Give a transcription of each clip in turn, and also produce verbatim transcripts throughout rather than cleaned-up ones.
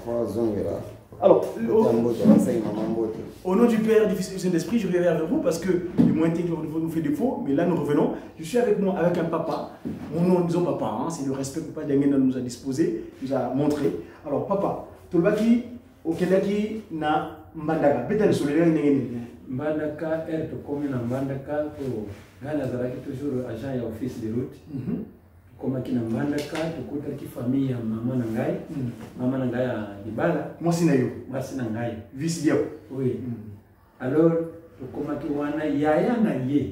Alors, au, au nom du Père, du Fils et du Saint-Esprit, je reviens vers vous parce que le moins technique nous fait défaut, mais là nous revenons. Je suis avec moi, avec un papa. Mon nom, disons papa, hein, c'est le respect que Papa Dengen nous a disposé, nous a montré. Alors, papa, Tolbaki, au Kendaki, na Mbandaka, peut-être sur les lignes. Mbandaka, elle peut commun en Mbandaka pour Ghana Zaraki, toujours agent et office de route. Comme qui na Mbandaka, tout côté qui famille à maman Nangai, maman Nangai à Dibala. Moi, c'est Nayo. Moi, c'est Nangai. Vice Diao. Oui. Alors, comme qui wana yaya na ye.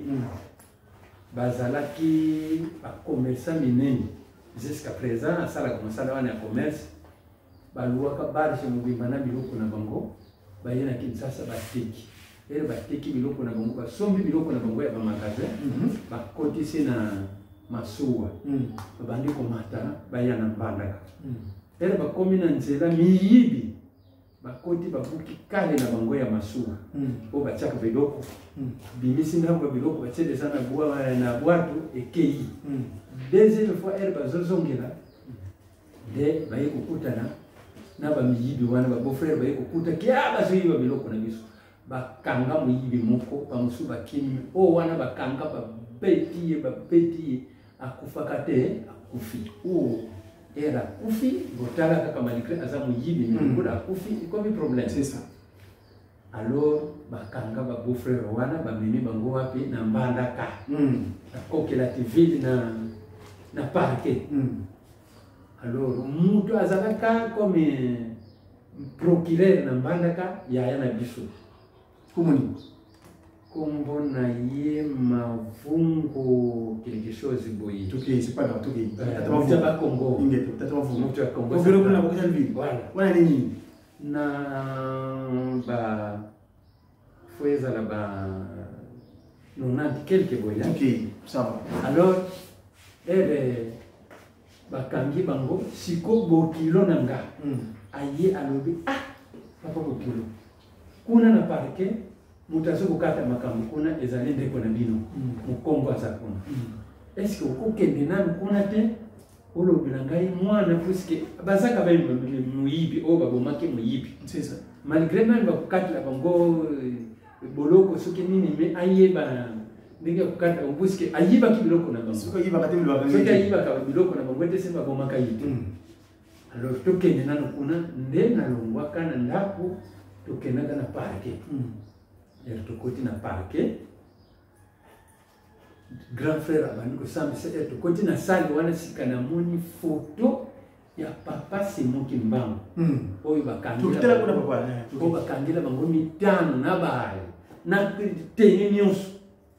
Bazalaki a commerçant minene. Jusqu'à présent, à ça la commencé à avoir un commerce. Baluaka bar chez Mubimana Biloko na Bango. Bayena Kinsasa Bateki. Et le Bateki Biloko na Bango. Sombi Biloko na Bango ya ba magasin. Ba kotisi na Masuwa. Babandi komata bayana Mbandaka. Et le bakomi na nzela miyibi. Bakoti babuki kale na Bango ya Masuwa. O bachaka biloko. Bimisi ndambo biloko bachede sana bua na bwatu ekei. Deuxième fois elle bazozongela. De baye kokutana na ba miyibi wana ba beau-frère baye kokuta kia bazoyi ba biloko na biso. Bakanga muyibi moko pamusu bakimi o wana bakanga ba betiye ba betiye akufaka te akufi. O era kufi botala kaka malgré aza muyibi mais ko akufi ikomi problème. C'est ça. Alors bakanga ba beau-frère wana ba mimi bango wapi na Mbandaka. Na kokela T V na na parquet. Alors mutu azalaka comme procureur na Mbandaka yaya na biso. Comment Kombo na ye mavungo quelque chose boyi. Ok, c'est pas grave, ok. T'as pas Congo. T'as pas Congo. Tu as Congo. Vous voulez la prochaine ville. Voilà. Voilà les Na ba foueza là ba non a quelques boyi. Ok, ça va. Alors elle bakangi bango siko bokilo nanga. Aye alobi ah papa bokilo. Kuna na parquet mutazo kukata makambo kuna ezali ndeko na bino mukombo aza kuna. Est-ce que ukokende nanu kuna te olobela ngai mwana puisque bazaka ba muyibi o babomaki muyibi. C'est ça. Malgré même bakukatila bango boloko soki nini mais ayeba ndenge kukata puisque ayiba ki biloko na bango. Soki ayiba kati biloko. Soki ayiba ka biloko na bango te semba bomaka yite. Alors tokende nanu kuna nde nalongwaka na ndako tokendaka na parquet. Et tout côté na parquet. Grand frère abani ko sambi se et tout côté na salle wana sikana moni photo ya papa Simon Kimbangu. Oyo bakangila. Tout là kuna papa. Ko bakangila bango mitano na bae. Na teni nyonso.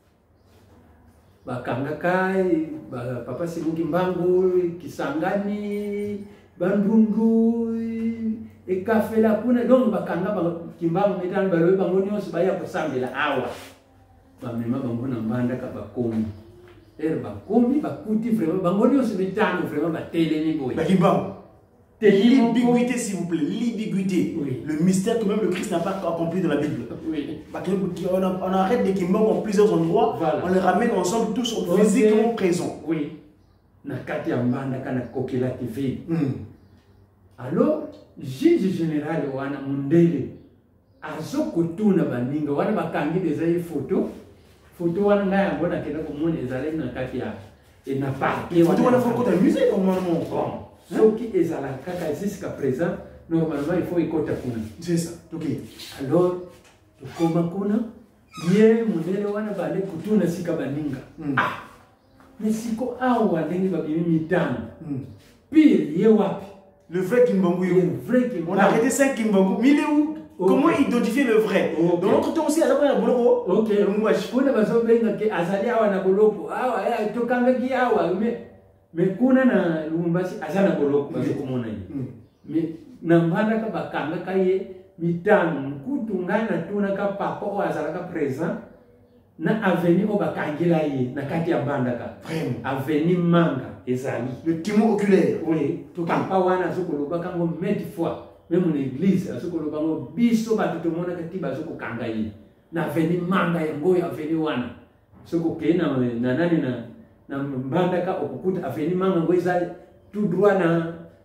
Bakanga kai papa Simon Kimbangu Kisangani Bandundu e café la kuna donc bakanga ba Kimbangu mitano balobe bango nyonso baya kosambela awa bamema bango na Mbandaka bakomi er bakomi bakuti vraiment bango nyonso mitano vraiment batelemi boye Bakimbangu. L'ambiguïté s'il vous plaît, l'ambiguïté. Oui. Le mystère que même le Christ n'a pas accompli dans la Bible. Oui. On, on arrête les Kimbangu en plusieurs endroits, voilà. On les ramène ensemble tous okay. Physiquement présents. Oui. Na kati ya Mbandaka na kokela T V. Alors, juge général wana Mundele azokutuna baninga wana bakangi des photo photo wana ngaya mbona kenda komona ezalaki na kati ya et na parquet photo wana faut qu'on musée normalement bon ce qui ezala kaka jusqu'à présent normalement il faut ikota kuna c'est ça. OK. Alors tukoma kuna ye Mundele wana bale kutuna sika baninga ah mais siko awa ndenge babimi mitano pire ye wapi. Le vrai Kimbangu. Le vrai Kimbangu. On a arrêté cinq Kimbangu. Mais il est où? Okay. Comment identifier le vrai? Okay. Dans notre temps aussi, à la boloko. Ok. Kuna bazobenga ke azali awa na boloko. Awa ya tokanga ki awa mais mais kuna na Lubumbashi azana boloko bazokomona yi. Mais na Mbandaka bakanga kaye mitano mkutu ngana tuna ka papa o azalaka présent na avenue o bakangela ye na kati ya Mbandaka. Vraiment. Avenue Manga. Ezali. Le timon oculaire. Oui. Papa wana azokoloba kango maintes fois. Même l'église azokoloba ngo biso bato to mona kati bazoko kanga yi. Na veni Manga yango ya veni wana. Soko kena na nani na na Mbandaka okukuta aveni Manga ngo ezali tout droit na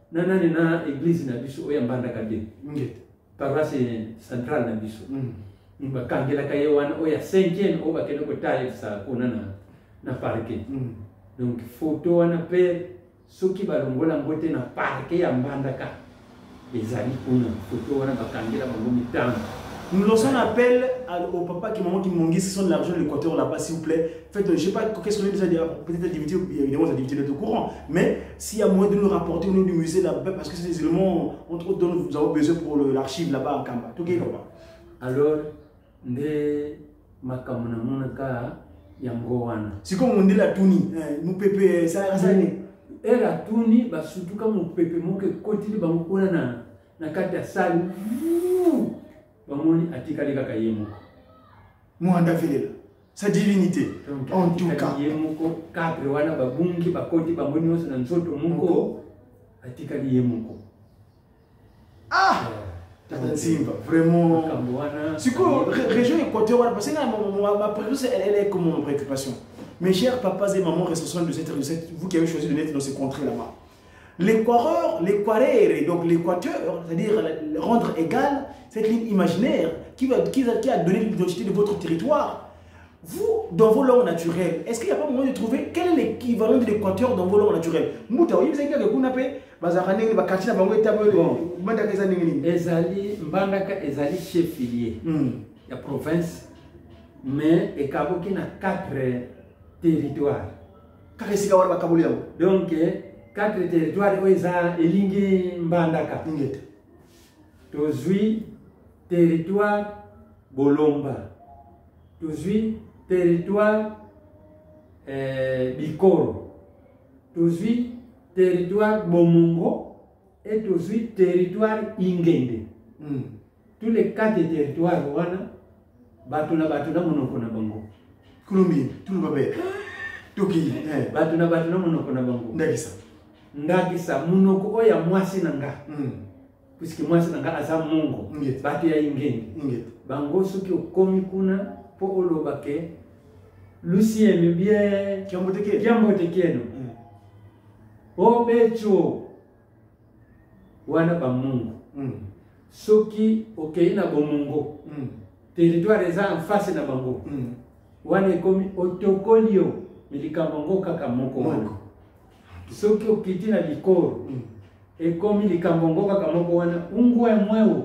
nana ni na église na biso oya mbanda kade Ngete. paroisse centrale na biso Mm. bakangela kaye wana oya cinquième o bakende ko taille sa kuna na na parquet. Mm. Donc photo wana pe soki balongola ngote na parquet ya mbanda ka ezali kuna photo wana bakangela bango mitano. Nous lançons un appel au papa qui maman qui m'ont dit ce sont de l'argent de l'Équateur là-bas s'il vous plaît. Faites, je sais pas qu'est-ce qu'on a déjà dit, peut-être la divinité, évidemment la divinité est au courant, mais s'il y a moyen de nous rapporter au nom du musée là-bas parce que c'est des éléments entre autres dont nous avons besoin pour l'archive là-bas à Kamba. Ok papa. Alors nde makamuna monaka yango wana. C'est comme on dit la touni, nous pépé ça ça né. Et la touni ba surtout comme on pépé mon que kotili ba mukuna na na kati ya sali. Bamoni atikali kaka yemoko. Mwanda velela. Sa divinité. Donc, en tout cas. Yemoko cadre wana babungi bakoti bamoni oso na nzoto muko atikali yemoko. Ah! Simba, vraiment. C'est quoi, région Équateur, parce que ma préoccupation, elle est comme mon préoccupation. Mes chers papas et mamans responsables de cette recette, vous qui avez choisi de naître dans ces contrées là-bas. L'Équateur, l'Équateur, donc l'Équateur, c'est-à-dire rendre égal cette ligne imaginaire qui, va, qui, a, qui a donné l'identité de votre territoire. Vous, dans vos langues naturelles, est-ce qu'il n'y a pas moyen de trouver quel est l'équivalent de l'Équateur dans vos langues naturelles? Mouta, vous savez que vous avez bazarane ba katina bango etabo mbandaka ezali nini ezali mbandaka ezali chef filier ya province mais ekaboki na quatre territoires kaka esika wana bakaboli yango donc quatre territoires oyo eza elingi mbandaka ingeta tozwi territoire Bolomba, tozwi territoire eh, Bikoro, tozwi territoire Bomongo et tozwi territoire Ingende. Mm. Tous les quatre territoires wana batuna batuna monoko na bango. Kulumbi, tout le babé. Toki, eh batuna batuna monoko na bango. Ndagisa. Ndagisa monoko oya mwasi nanga. Mm. Puisque mwasi nanga aza mongo. Ngete. Batu ya Ingende. Ngete. Bango soki okomi kuna po olobake Lucie aime bien Kiamboteke. Kiamboteke. Obecho wana ba mungu mm. Soki okei na bomungo mm. Territoire eza en face na bango mm. Wana ekomi otokolio milika bango kaka moko wana soki okiti na Bikoro mm. Ekomi likambo kaka moko wana ungwe mweo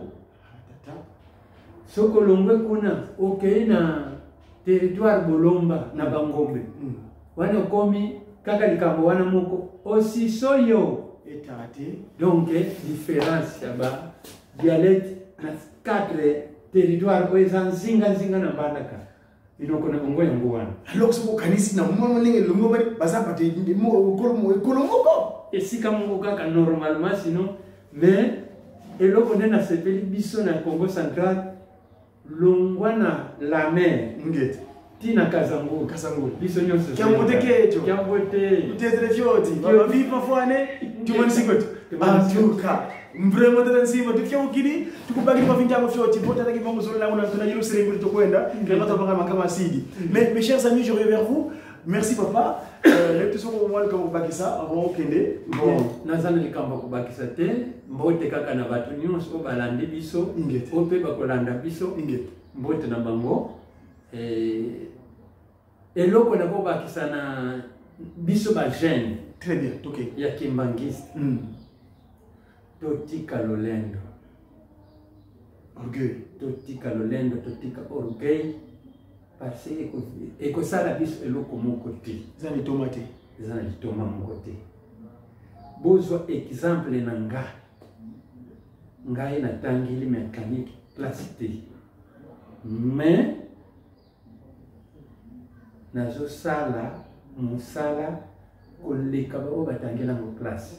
soko longwe kuna okei na territoire Bolomba na Bangombe mm. Wana ekomi kaka likambo wana moko aussi soyo etate donc différence yaba dialecte na quatre territoires ko ezanzinga nzinga na bandaka inoko na bongo yango wana alors soko kanisi na mama ninge longo bari bazapate mo kolomo ekolomoko esika mongo kaka normalement sinon mais eloko nena sepeli biso na Congo central longwana la mer ngete tina Kazango Kazango biso nyonso Kiambote kecho Kiambote utezele fioti baba vipa fwane tumanisigoto antuka mbremo tata nsimba tukia ukini tukubaki kwa vinjango fioti bota taki bango zolo na una tunajilo cérébrale to kwenda kama topanga makama asidi. Mais mes chers amis, je reviens vers vous. Merci papa. Les petits sont au moins comme bakisa avant kende. Bon, nazana likamba ko bakisa te mbote kaka na batu nyonso balande biso ope bakolanda biso mbote na bango. Et eloko na ko bakisa na biso ba jeune. Très bien, ok. Ya kimbangiste. Mm. Totika lolendo. Orgueil. Totika lolendo, totika orgueil. Parce que eko sala biso eloko moko te. Zani tomate. Zani toma moko te. Bozo exemple na nga. Ngai na tangili mécanique plastique. Mais nazo sala musala koleka ba obatangela ngo classe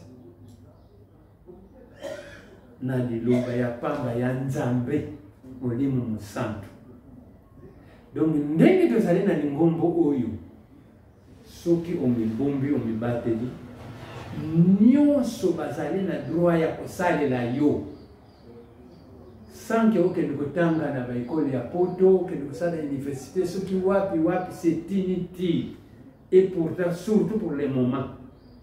na liloba ya pamba ya Nzambe Molimo Musantu. Donc ndenge tozali na lingombo oyo soki omibombi omibateli nyonso bazali na droit ya kosalela yo sans que okende kotanga na baekole ya poto okende kosala université soki wapi wapi c'est inutile. Et pourtant surtout pour les moments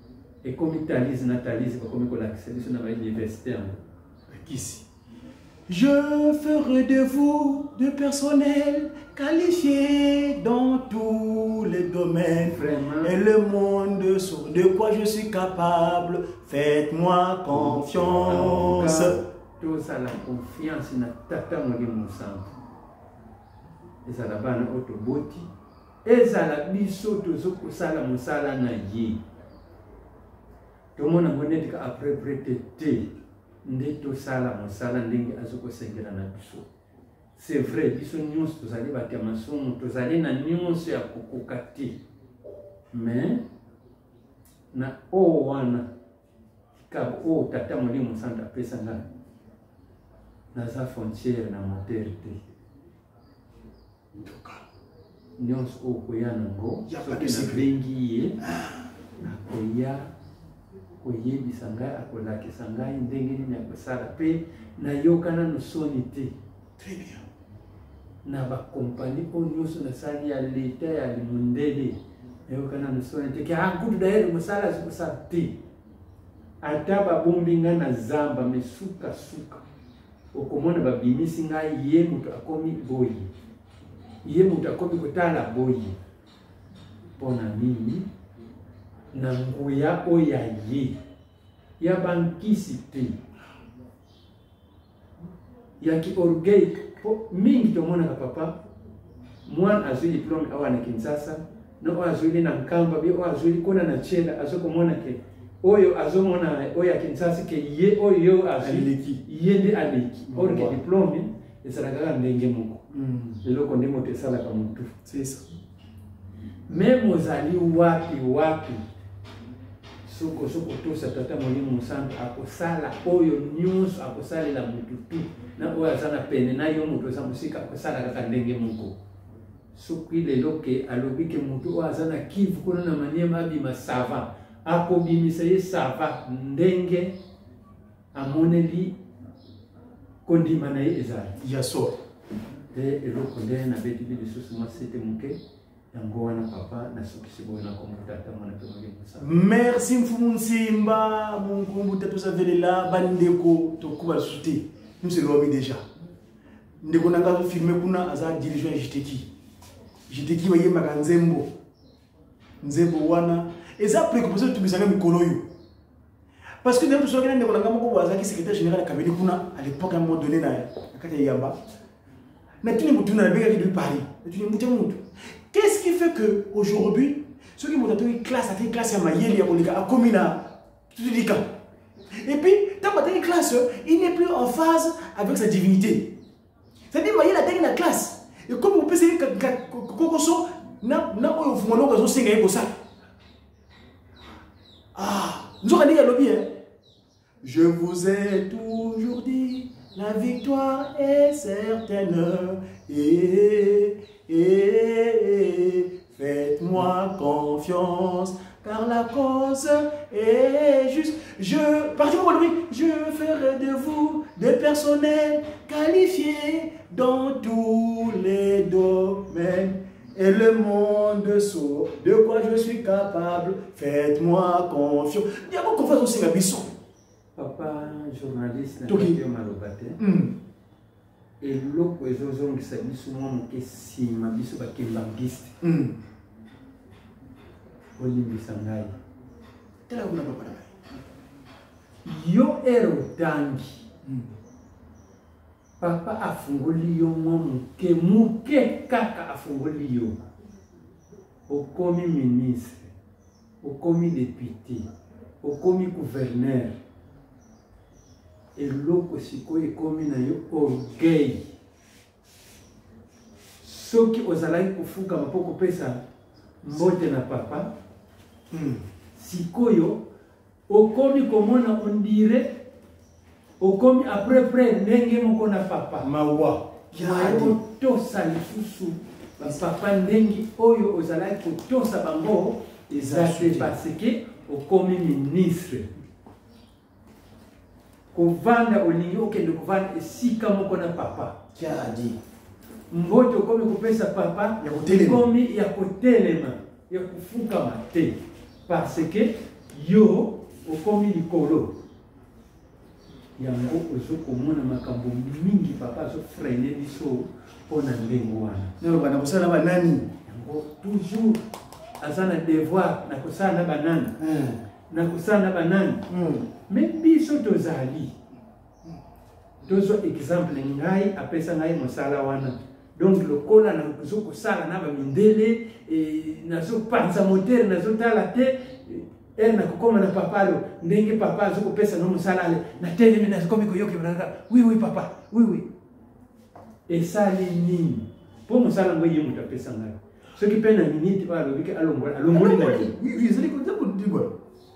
Et comme Thalise, Nathalise, comme on l'accède sur l'université. Ici. Je ferai de vous de personnel qualifié dans tous les domaines. Vraiment. Et le monde sur de quoi je suis capable, faites-moi confiance. Tout ça, la confiance, na tata mori musantu. Et ça, la bana autoboti. Et ça, la biso, tout ce que ça, la musala na yi. Tout le monde a monnaie après prêter. Ndeto sala musala ndenge azoko sengela na biso. C'est vrai, biso nyonso tozali batia masumu, tozali na nyonso ya kokokati. Mais na o wana kabo o tata moli musanda pesa nga. Na za frontière na moteur te. Ndoka. Nyonso o koyana ngo, soki na bengi ye. Na koya koyebisa ngai akolakisa ngai ndenge nini akosala mpe nayokana nosoni te. Très bien. Na bakompani oyo nyonso nasali ya leta ya limundele nayokana nosoni te ke ankutu dayele mosala azokosala te. Ata babombi ngai na zamba me sukasuka okomona babimisi ngai ye moto akomi boye, ye moto akomi kotala boye mpona nini na nguya oya ye ya bankisi te ya ki orgueil mingi tomonaka papa mwana azwi diplome awa na Kinshasa no azwi na Nkamba bi o azwi kona na Chela azokomona ke oyo azomona oya Kinshasa ke ye oyo azwi ye ndi aleki orgue diplome esalaka ndenge moko leloko ndemo tesala ka mutu c'est ça. Même ozali wapi wapi soko soko tosa tata molimo musantu akosala oyo nyonso akosalela mutu tu na oyo azana pene na yo mutu oza musika akosala kaka ndenge moko soki lelo ke alobi ke mutu oyo azana Kivu kuna na Maniema abima sava akobimisa ye sava ndenge amoneli kondima na ye ezali ya so te eloko nde na beti bi lisusu mwa sete muke. Merci Mfumu Nsimba, mon kombu tato savele la bandeko to kuba souté. Nous c'est l'homme déjà. Ndeko nanga filmer kuna aza dirigeant J T K. J T K waye makanzembo. Nzembo wana eza préoccupation to bisanga mikolo yo. Parce que ndeko soki ndeko nanga moko waza ki secrétaire général ya Kabeli kuna à l'époque à un moment donné na kati ya Yamba. Na tuni mutu na beka ki de Paris. Na tuni mutu mutu. Qu'est-ce qui fait que aujourd'hui, ceux qui m'ont une classe, à une classe à Mayeli, à Komina, tout dit quand. Et puis, dans une classe, il n'est plus en phase avec sa divinité. C'est-à-dire, Mayeli a une classe. Et comme vous pensez que Kokoso, n'a pas eu de faire comme ça. Ah, nous avons dit à l'objet. Je vous ai toujours dit, la victoire est certaine. Et. Et faites-moi confiance, car la cause est juste. Je, partez-moi lui, je ferai de vous des personnels qualifiés dans tous les domaines. Et le monde saut de quoi je suis capable. Faites-moi confiance. Il y a beaucoup de confiance aussi la bisson. Papa, journaliste, Toki. Et l'autre chose qui s'est mis sur moi, c'est si ma biso ba kembangiste. Olimbi sangai. Tela kuna papa na. Yo ero tangi. Papa afungoli yo muke muke kaka afungoli yo. Okomi ministre, okomi député, okomi gouverneur. Et l'autre sikoye komi na yo orgueil. Soki ozalaki kufuka mapoko pesa mbote na papa. Mm. Sikoyo okomi komona ondire okomi après près ndenge moko na papa. Mawa. Mayo tosa lisusu papa ndenge oyo ozalaki kotosa bango ezate parce que okomi ministre. Kovanda olingi okende kovanda esika moko na papa. Qui a dit? Mbote okomi kopesa papa ya kotelema komi ya kotelema ya kufuka mate parce que yo okomi likolo yango ozokomona makambo mingi papa azofrene biso mpona ndenge wana naloba na kosala na banani yango toujours aza na devoir na kosala na banani na kosala na banani me biso tozali tozwa exemple ngai apesa ngai mosala wana donc lokola nazokosala na bamindele nazopanza motere nazotala te ere nakokoma na papa lo ndenge papa azokopesa no mosala ale natelemi nakomi koyokebranga oui oui papa oui oui esali nini mpo mosala ngo ye moto apesa ngai soki mpe na miniti oyo alobiki alongoli na ye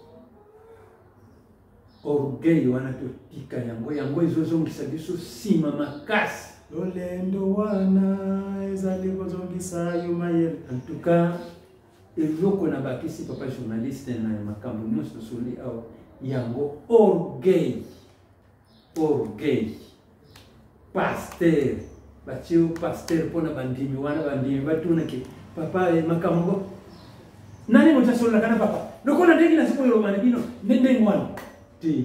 orgueil wana totika yango yango ezozongisa biso nsima makasi lolendo wana ezali kozongisa yo mayele en tout cas eloko na bakisi papa journaliste na makambo nyonso tosoli awa yango orgueil orgueil pasteur batio pasteur mpona bandimi wana bandimi batunaki papa makambo nani moto asololaka na papa lokola ndenge nasikoyoloba na bino ndenge wana te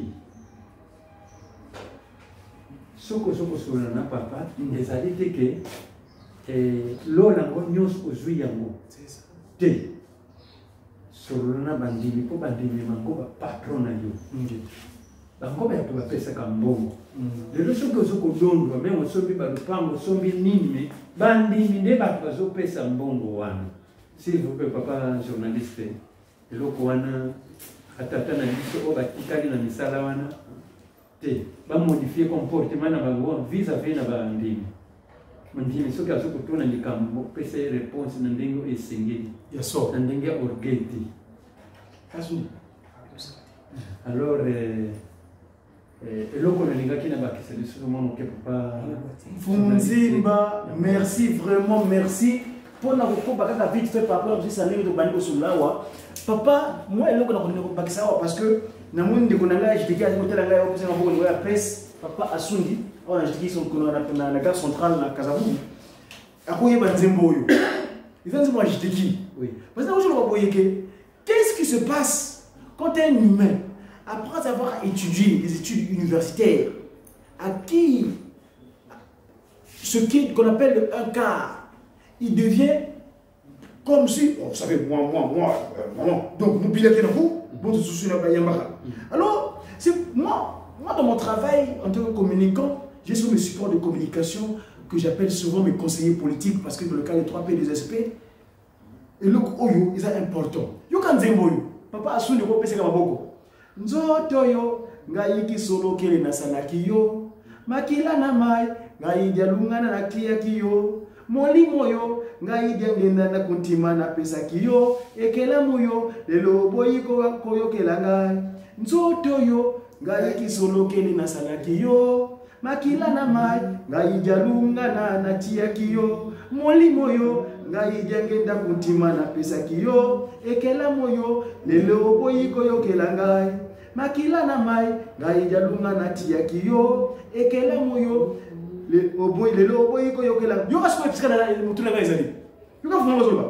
soko soko solola na papa ezali te ke lola ngo nyonso ozwi yango te solola na bandimi mpo bandimi bango bapatron na yo bango bayato bapesaka mbongo lelo soki ozokodondwa meme osombi balupango osombi nini me bandimi nde bato bazopesa mbongo wana s'il vous plaît papa journaliste eloko wana atata na biso oyo batikali na misala wana te bamodifie comportement na bango vis-à-vis na bandimi mandimi soki azokotuna likambo opesa ye réponse na ndenge oyo esengeli na ndenge ya orgueil te alors eloko nalingaki na bakisa biso monoke papa Funzimba, merci vraiment merci pour na kokoba kaka vite fait par rapport à ça ndenge tobandi kosulawa papa moi eloko na kobakisa wa parce que na mwini ndeko na ngai jitiki azi kotela ngai opesa na bongo ya presse papa asundi on a jitiki son kono na na gare centrale na Kazavu akoyeba nzembo oyo ils ont moi jitiki oui parce que aujourd'hui on va boyeke qu'est-ce qui se passe quand un humain après avoir étudié des études universitaires acquis ce qu'on appelle un quart, il devient comme si, oh, vous savez, moi, moi, moi, euh, non, donc nous piloter dans vous, bon, tout ceci n'a pas yamara. Alors, c'est moi, moi dans mon travail en tant que communicant, j'ai sur mes supports de communication que j'appelle souvent mes conseillers politiques parce que dans le cas des trois P des S P, et le oyo, c'est important. Yo kan zembo yo, papa asu ne ko pese ka maboko. Nzoto yo, ngai solo kele na sanaki yo, makila na mai, ngai dialungana na kia kiyo. Molimo yo, ngai diangenda na kuntima na pesa kiyo, ekela muyo, lelo boyiko koyo kelanga. Nzoto yo, ngai solo kele na sanaki yo, makila na mai, ngai dialungana na tia kiyo. Molimo yo, ngai diangenda kuntima na pesa kiyo, ekela muyo, lelo boyiko yo kelanga. Makila na mai, ngai dialungana tia kiyo, ekela muyo. Le oboy le oboy ko yokela yo asko piskana mutuna ga ezali yo ka fuma zoba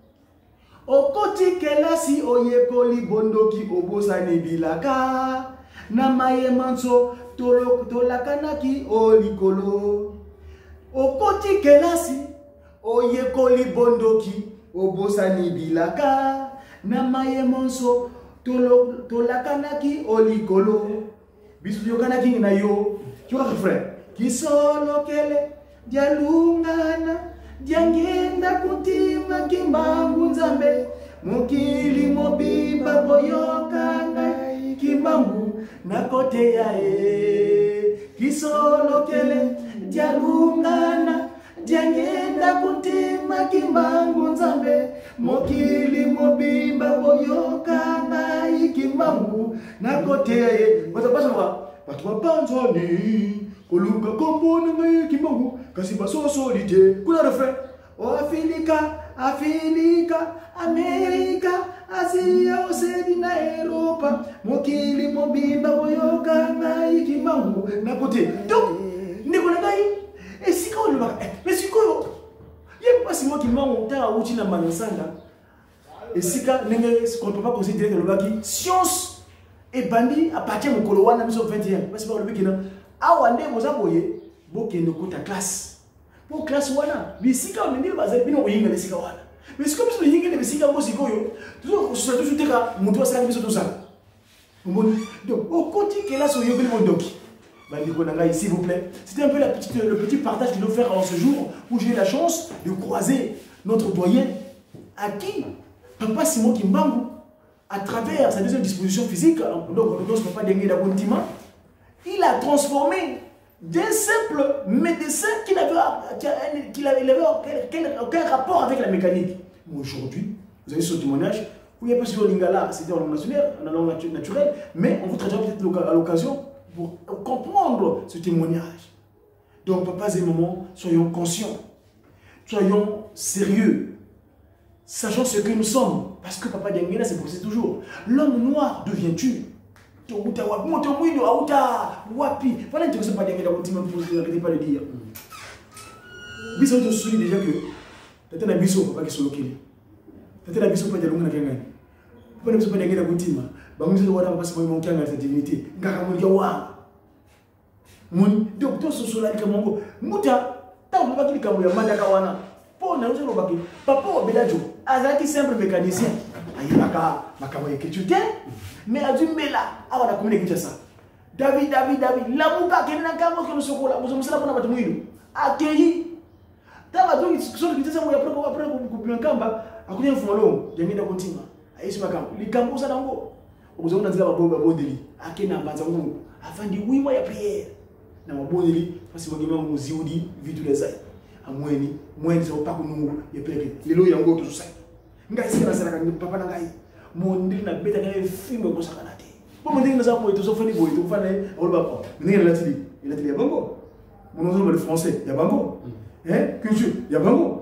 okoti kelasi oyekoli bondoki obosani bilaka na maye manso tolo tolakanaki olikolo okoti kelasi oyekoli bondoki obosani bilaka na maye manso tolo tolakanaki olikolo bisu yokanaki na yo yo ka frère Kisolo kele, dialungana, diangenda kutima kimbangu nzambe, mukili mobiba boyokanga, kimbangu nakote ya e. Kisolo kele, dialungana, diangenda kutima kimbangu nzambe, mukili mobiba boyokanga, kimbangu nakote ya e. Wata pasa mwa, watu wapanzoni. Kolunga kombona ngai kimongo kasi basoso lite kuna refrain o Afrika Afrika Amerika Asia Oceania na Europa mokili mobimba boyoka ngai kimongo na kote donc ndiko na ngai esika o lobaka mais sikoyo ye pasi mo kimongo ta uchi na manosanga Et si on ne peut pas considérer que le baki, science et bandit appartient au Kolowana en vingt et un. Parce que le Bikina, ah, on est aux aboyés, beaucoup de côté classe. Pour classe wana, mais si quand on dit que vous avez une sika wana. Mais c'est comme si vous avez une sika wana, toujours, c'est toujours des cas, mon doigt s'est mis sur tout ça. Donc, au côté que là, sur le Yogi, s'il vous plaît, c'était un peu la petite, le petit partage qu'il nous fait en ce jour où j'ai eu la chance de croiser notre doyen à qui Papa Simon Kimbangu, à travers sa deuxième disposition physique, donc Papa Dengue Dabontima, il a transformé d'un simple médecin qui n'avait aucun rapport avec la mécanique. Mais aujourd'hui, vous avez ce témoignage, vous n'avez pas sur le lingala, c'était en langue nationale, en langue naturelle, mais on vous traitera peut-être à l'occasion pour comprendre ce témoignage. Donc, papas et mamans, soyons conscients, soyons sérieux, sachant ce que nous sommes. Parce que Papa Dengue, c'est pour c'est toujours. L'homme noir devient-tu? Voilà une chose pas Dengue, n'arrêtez pas de dire. Biso te souligne déjà que tu as un biso, papa qui est solo kili. Tu as un biso, pas de l'ongle. Tu as un biso, pas de l'ongle. Bangu zo wada parce que mon kanga sa divinité ngaka mo yawa mun docteur sosola ka mongo muta ta mo bakili ka mo ya mandaka wana po na zo bakili papa obelajo azaki simple mécanicien ayaka makamo ekitute mais azumela awana communiquer ça David David David la muka kenna kamo ke sokola mo musala pona batu mwino akeyi ta batu so kitesa mo ya pro après ko bien kamba akunya mfolo jengida kontima ayishi makamo likambo sana ngo vous avez dit que vous avez dit que vous avez dit que vous avez prière. Vous avez dit que vous avez dit que vous avez dit que vous avez dit que vous avez dit que vous avez dit que vous avez dit que vous avez dit que vous avez dit que vous avez dit que vous avez dit que vous avez dit que vous avez dit que vous avez français, il y a bango. Culture, il y a bango.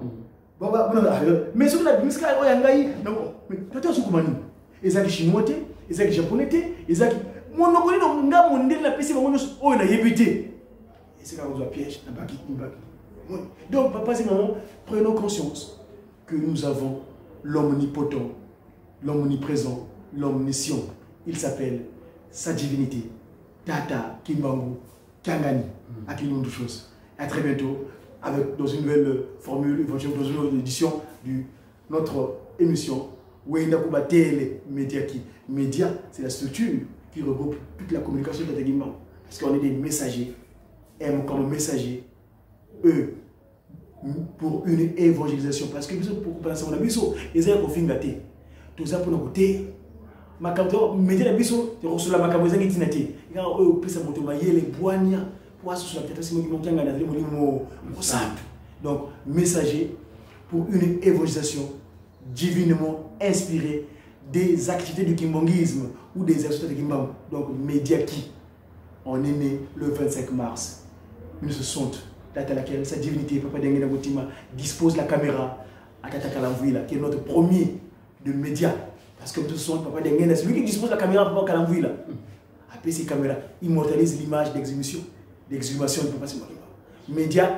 Mais ce que vous avez dit, c'est que vous avez dit que vous avez dit ezaki chinois te ezaki japonais te ezaki monokoli no nga mondeli na pesi bango nyonso oyo na yebite c'est quand on a piège na baki baki. Donc papa et maman, prenons conscience que nous avons l'omnipotent, l'omniprésent, l'omniscient. Il s'appelle sa divinité Tata Kimbangu Kangani à qui nous de choses. À très bientôt avec dans une nouvelle formule éventuellement dans une nouvelle édition de notre émission Wenda Kuba Télé Média qui Média, c'est la structure qui regroupe toute la communication de Tata Kimbangu. Parce qu'on est des messagers, M comme messagers, E pour une évangélisation. Parce que pour passer on a biso, ils ont confié gâté. Tout ça pour nous côté. Makamto média la biso, tu reçois la makamto zangi tinati. Il y a eux plus à monter mailler les boigna pour assurer la tête si mon montant gagne les mots simple. Donc messager pour une évangélisation divinement inspirée des activités du kimbanguisme ou des activités de Kimbangu. Donc média qui on est né le vingt-cinq mars mille neuf cent soixante, date à laquelle sa divinité Papa Dengue Dabontima dispose la caméra à Tata Kalamvouila, qui est notre premier de médias. Parce que mille neuf cent soixante, Papa Dengue, c'est lui qui dispose la caméra à Papa Kalamvouila. Après ces caméras, immortalise l'image d'exhumation, d'exhumation de Papa Simon. Média,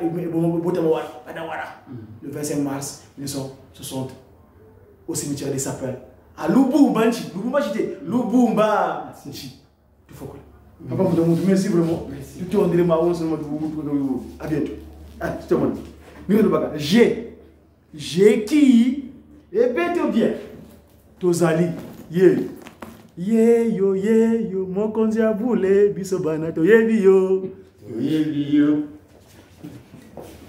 le vingt-cinq mars mille neuf cent soixante, au cimetière des sapins, à Lubumba, Lubumba, j'étais Lubumba, tu faut que. Papa, merci vraiment. Tu te rendras ma honte, à bientôt. Ah, tu te montres. J'ai, j'ai qui, et bien, bien. Tozali, ye, ye, yo, ye, yo, mon konzi a boule, biso banato, ye, yo, ye, yo.